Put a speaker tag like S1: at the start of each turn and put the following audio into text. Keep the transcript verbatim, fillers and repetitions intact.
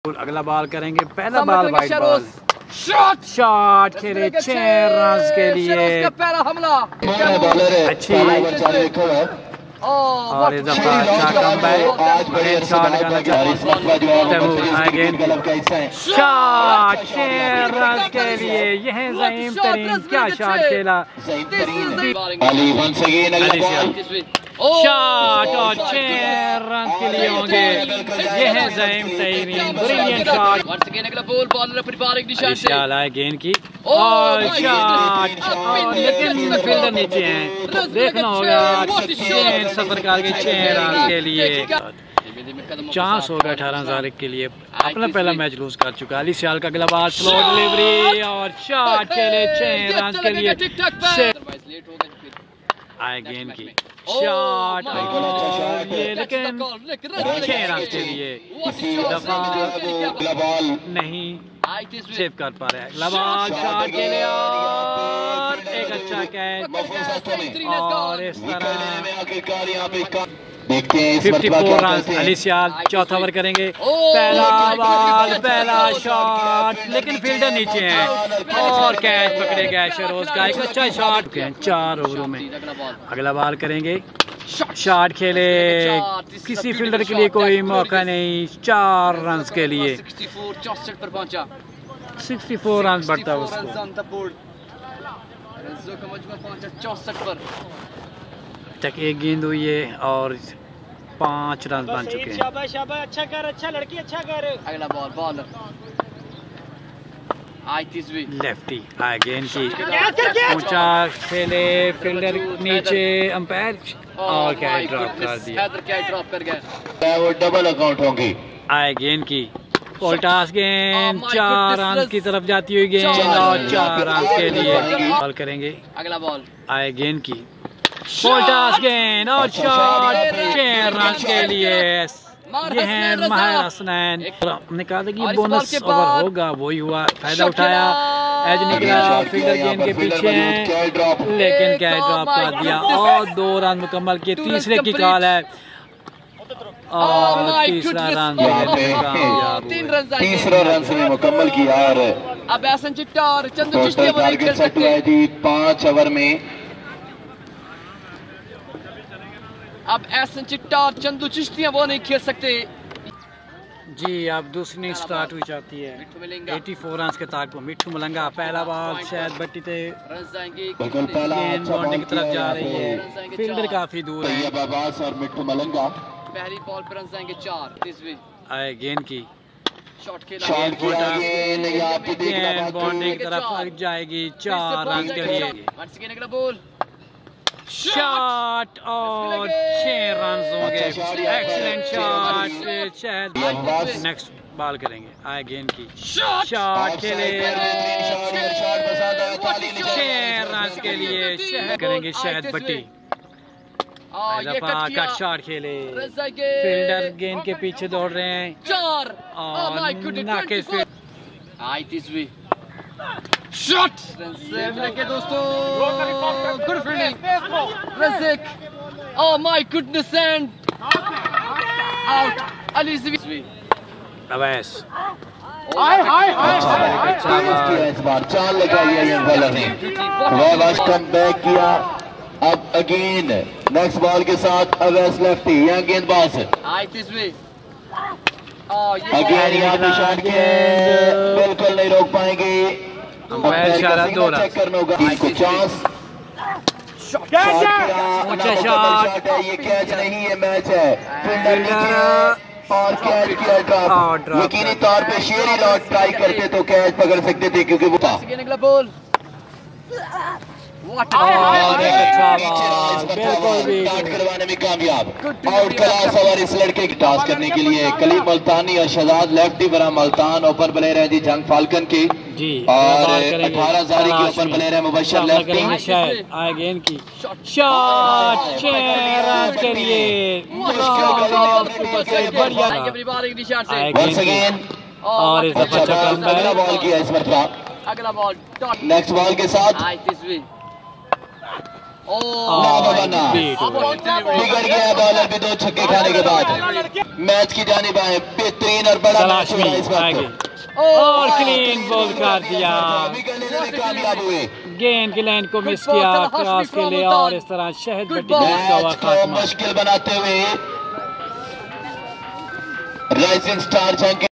S1: अगला बॉल करेंगे, पहला ball wide ball, shot shot खेले छह रन के लिए,
S2: पहला हमला
S1: अच्छी और इस दफा अच्छा कमबैक, हेड शॉट का शॉट छह रन के लिए। यह ज़ईम तरीन क्या शॉट खेला, शॉट और छह रन के लिए होंगे। यह है ज़ईम तरीन, ब्रिलियंट शॉट। विशाल आए गेंद की और शॉट, लेकिन फील्डर नीचे हैं, देखना होगा। गेंद सफर करके छह रन के लिए, चांस होगा अठारह हजार के लिए। अपना पहला मैच लूज कर चुका अली सियाल का। अगला बार स्लो डिलीवरी और शॉट खेले छह रन के लिए। आए गेंद की शॉट ये, लेकिन छह रन के लिए दफा नहीं सेव कर पा रहे हैं। अगला बॉल शॉट के लिए और एक अच्छा कैच और इस तरह चौवन रन। अली सियाल चौथा ओवर करेंगे, पहला बॉल पहला शॉट, लेकिन फील्डर नीचे हैं और कैच पकड़े गए शरोज का। एक अच्छा शॉट चार ओवरों में। अगला बॉल करेंगे, शॉट खेले, किसी फील्डर के लिए कोई मौका नहीं, चार रन के लिए।
S2: चौसठ पर पहुंचा,
S1: चौंसठ रन बढ़ता उसको
S2: चौसठ पर
S1: तक एक गेंद हुई है और पांच रन बन चुके हैं।
S3: शाबाश शाबाश, अच्छा कर, अच्छा लड़की, अच्छा कर।
S2: अगला बॉल बॉलर
S1: लेफ्टी आए गेंद की ऊंचा खेले, फील्डर नीचे, अंपायर और कैच ड्रॉप कर दिया।
S2: कैच ड्रॉप कर गया,
S4: वो डबल अकाउंट होंगी।
S1: आए गेंद की पोल्टास गेंद, चार रन की तरफ जाती हुई गेंद और चार रन के लिए बॉल करेंगे।
S2: अगला बॉल
S1: आए गेंद की पोल्टास गेंद और शॉट छह रन के लिए। ये है माहिर हसनैन। हमने कहा था कि बोनस ओवर होगा, वही हुआ, फायदा उठाया, एज निकला, फील्डर गेंद के पीछे हैं, लेकिन कैच ड्रॉप कर दिया और दो रन मुकम्मल किए। तीसरे की कॉल है और तीसरा रन
S4: तीसरा रन से मुकम्मल किया।
S2: अब एहसन चिट्टा और चंदू चिश्ती
S4: टारगेट सेट हुआ थी पांच ओवर में।
S2: अब एहसन चिट्टा और चंदू चिश्तियां वो नहीं खेल सकते
S1: जी। अब दूसरी इनिंग स्टार्ट हुई जाती है चौरासी रन के ताक पर। मिठू मलंगा, पहला बॉल शायद भट्टी थे, गेंद बाउंड्री की तरफ जा रही है, फील्डर काफी दूर है।
S4: और मिठू मलंगा
S2: पहली बॉल पर रन जाएंगे चार।
S1: आए गेंद की
S2: शॉट खेला,
S1: गेंद बाउंड्री की तरफ जाएगी, चार रन के लिए।
S2: अगला बॉल
S1: शॉट और छह रन होंगे। एक्सीलेंट शॉट शायद। नेक्स्ट बॉल करेंगे, आए गेंद की शॉट खेले छह रन के लिए करेंगे शायद भट्टी। दफा कट शॉट खेले, फील्डर गेंद के पीछे दौड़ रहे हैं
S2: चार
S1: और नाके
S2: शॉट के दोस्तों, good fielding Raziq. Oh my goodness and out. Ali
S1: Awais
S4: हाय हाय हाय इस बार चार लगाई है यंग बॉलर ने, वह वाज कम बैक किया। अब अगेन नेक्स्ट बॉल के साथ अवैस लेफ्टी, यंग गेंदबाज अगेन यहाँ पे शॉट के बिल्कुल नहीं रोक पाएंगे। चेक करना होगा इनको चांस।
S1: अच्छा शॉट
S4: है, ये कैच नहीं है, मैच है। फील्डर और कैच किया ड्रॉप। यकीनी तौर पे शेरी लॉट ट्राई करते तो कैच पकड़ सकते थे, क्योंकि वो था
S2: बॉल
S1: और एक अच्छा बॉल बिल्कुल भी
S4: करवाने में कामयाब। आउट क्लास ओवर इस लड़के की टास्क करने के लिए कलीम मुल्तानी और शहजाद लेफ्टी बरा मुल्तान ओपन प्लेयर है जी झंग फाल्कन की
S1: जी।
S4: और अठारह जारी की ओपन प्लेयर है मुबशर लेफ्टी।
S1: आए गेंद की शॉट छह रन के लिए और इस दफा
S4: अगला बॉल किया इस मरतबा।
S2: अगला बॉल
S4: नेक्स्ट बॉल के साथ बिगड़ गया बॉलर भी दो छक्के खाने के बाद। मैच की जानिब आए, बेहतरीन और बड़ा मैच हो रहा है इस वक्त
S1: और क्लीन बॉल कर दिया,
S4: कामयाब हुए,
S1: गेंद की लाइन को मिस किया क्रॉस के लिए और इस तरह शहीद भट्टी
S4: को मुश्किल बनाते हुए राइजिंग स्टार जंग